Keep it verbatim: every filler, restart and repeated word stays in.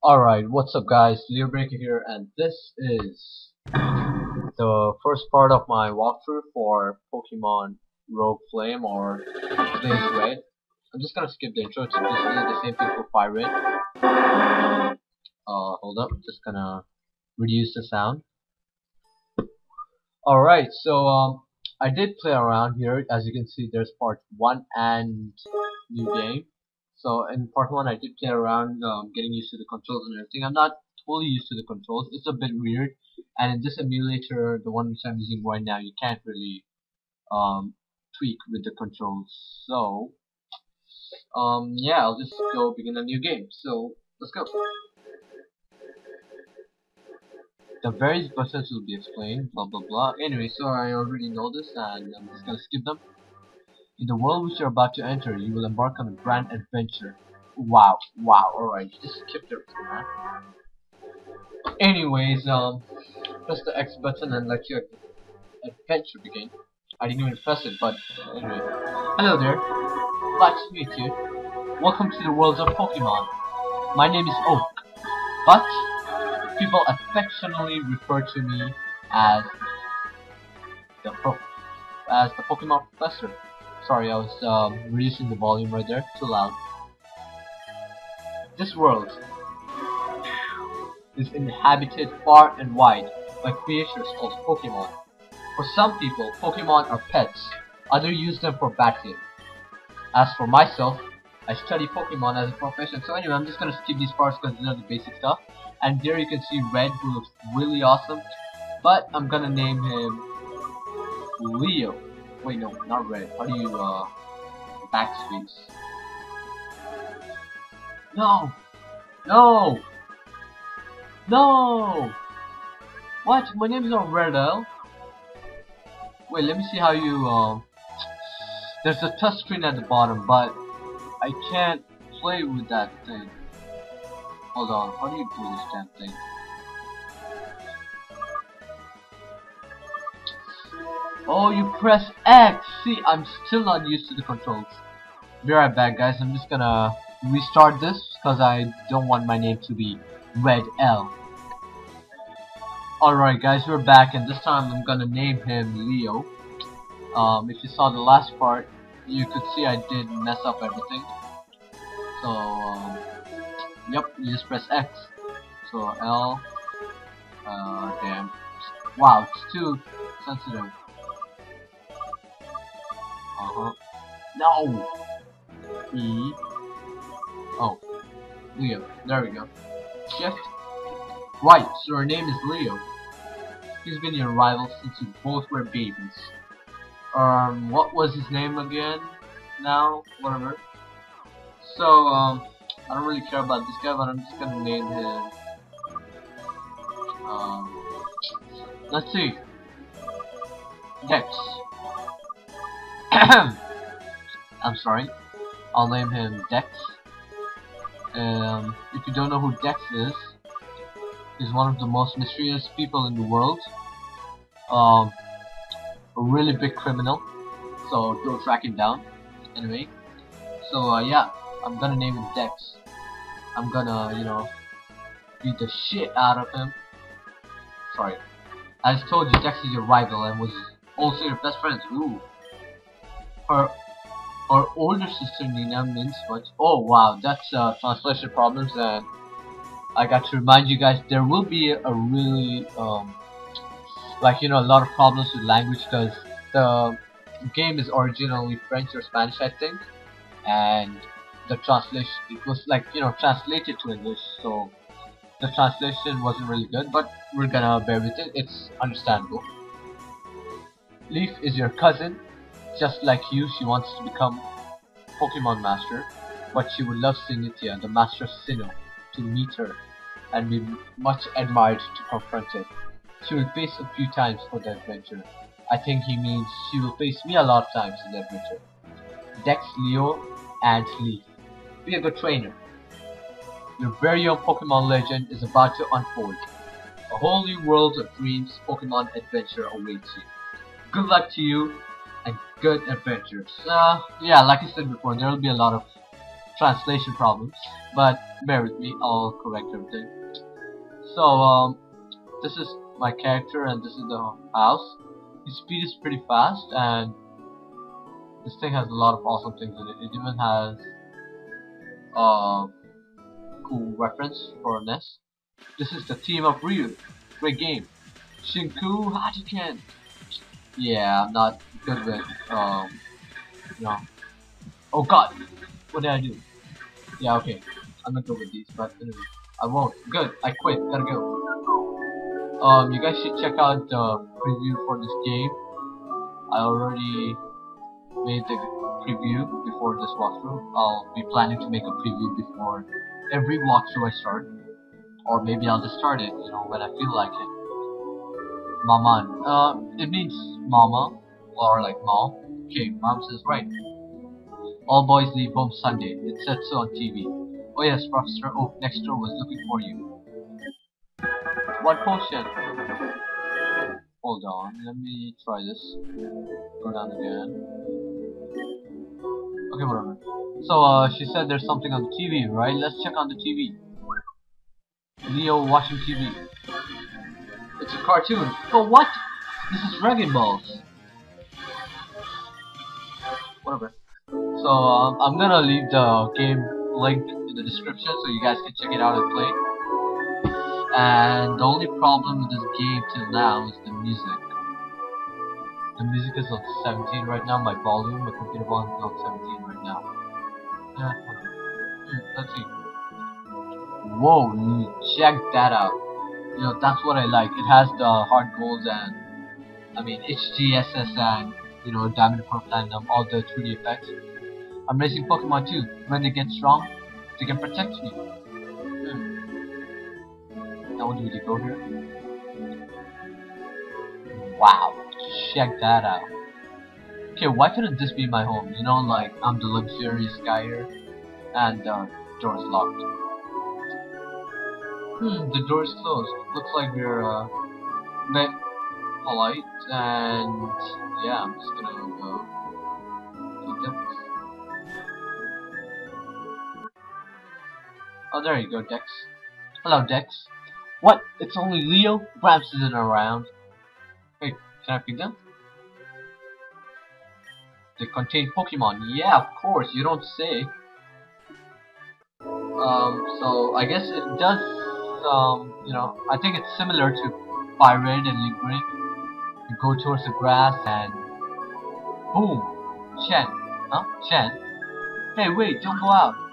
Alright, what's up guys, Leo Breaker here, and this is the first part of my walkthrough for Pokemon Rogue Flame or Blaze Red. I'm just gonna skip the intro, it's basically the same thing for Fire Red. Uh, hold up, just gonna reduce the sound. Alright, so um, I did play around here. As you can see, there's part one and new game. So in part one, I did play around, um, getting used to the controls and everything. I'm not fully used to the controls. It's a bit weird. And in this emulator, the one which I'm using right now, you can't really um, tweak with the controls. So um, yeah, I'll just go begin a new game. So let's go. The various buttons will be explained, blah blah blah. Anyway, so I already know this, and I'm just gonna skip them. In the world which you're about to enter, you will embark on a grand adventure. Wow, wow, alright, you just skipped everything, man. Anyways, um, press the X button and let your adventure begin. I didn't even press it, but anyway. Hello there, glad to meet you. Welcome to the world of Pokemon. My name is Oak, but people affectionately refer to me as the Pro as the Pokemon Professor. Sorry, I was um, reducing the volume right there, too loud. This world is inhabited far and wide by creatures called Pokemon. For some people, Pokemon are pets, others use them for battling. As for myself, I study Pokemon as a profession, so anyway, I'm just gonna skip these parts because these are the basic stuff. And there you can see Red, who looks really awesome, but I'm gonna name him Leo. Wait, no, not Red. How do you, uh, backspace? No! No! No! What? My name is not Redel. Wait, let me see how you, um... there's a touchscreen at the bottom, but I can't play with that thing. Hold on, how do you do this damn thing? Oh, you press X! See, I'm still not used to the controls. Be right back, guys. I'm just gonna restart this because I don't want my name to be Red L. Alright, guys, we're back, and this time I'm gonna name him Leo. Um, if you saw the last part, you could see I did mess up everything. So, um, yep, you just press X. So, L. Uh, damn. Wow, it's too sensitive. Uh-huh. No! E. Oh. Leo. There we go. Shift. Right, so her name is Leo. He's been your rival since you both were babies. Um, what was his name again? Now? Whatever. So, um, I don't really care about this guy, but I'm just gonna name him... Um, let's see. Dex. I'm sorry. I'll name him Dex. Um, if you don't know who Dex is, he's one of the most mysterious people in the world. Um, a really big criminal. So go track him down. Anyway, so uh, yeah, I'm gonna name him Dex. I'm gonna, you know, beat the shit out of him. Sorry, I just told you Dex is your rival and was also your best friend. Ooh. Her, her older sister Nina means what? Oh wow, that's uh, translation problems, and I got to remind you guys there will be a really um, like you know a lot of problems with language because the game is originally French or Spanish, I think, and the translation it was like you know translated to English, so the translation wasn't really good, but we're gonna bear with it. It's understandable. Leaf is your cousin. Just like you, she wants to become Pokemon Master, but she would love Signitia, the Master of Sinnoh, to meet her and be much admired to confront it. She will face a few times for the adventure. I think he means she will face me a lot of times in the adventure. Dex, Leo, and Leaf. Be a good trainer. Your very own Pokemon legend is about to unfold. A whole new world of dreams Pokemon adventure awaits you. Good luck to you and good adventures. Uh, yeah, like I said before, there will be a lot of translation problems, but bear with me, I'll correct everything. So, um, this is my character and this is the house. His speed is pretty fast and this thing has a lot of awesome things in it. It even has uh, cool reference for N E S. This is the team of Ryu. Great game. Shinku Hachiken. Yeah, I'm not good with um, you know. Oh God, what did I do? Yeah, okay. I'm not good with these, but anyway, I won't. Good. I quit. Gotta go. Um, you guys should check out the preview for this game. I already made the preview before this walkthrough. I'll be planning to make a preview before every walkthrough I start, or maybe I'll just start it, you know, when I feel like it. Maman. Uh, it means mama, or like mom. Okay, mom says right. All boys leave home Sunday. It said so on T V. Oh yes, Professor Oak next door was looking for you. What potion? Hold on, let me try this. Go down again. Okay, whatever. So, uh, she said there's something on the T V, right? Let's check on the T V. Leo watching T V. It's a cartoon. Oh, what? This is Dragon Balls. Whatever. So, um, I'm gonna leave the game link in the description so you guys can check it out and play. And the only problem with this game till now is the music. The music is on seventeen right now, my volume, my computer volume is on seventeen right now. Yeah, hmm, let's see. Whoa, check that out. You know, that's what I like. It has the hard gold and, I mean, H G S S and, you know, Diamond Pearl Platinum, all the three D effects. I'm racing Pokemon too. When they get strong, they can protect me. Hmm. Now what do we go here? Wow, check that out. Okay, why couldn't this be my home? You know, like, I'm the luxurious guy here, and the uh, door is locked. Hmm, the door is closed. Looks like we're, uh, a bit polite, and yeah, I'm just gonna go take that. Oh, there you go, Dex. Hello, Dex. What? It's only Leo? Gramps isn't around. Wait, can I pick them? They contain Pokemon. Yeah, of course, you don't say. Um, so I guess it does, um, you know, I think it's similar to Fire Red and Lingering. You go towards the grass and boom! Chen. Huh? Chen? Hey, wait, don't go out.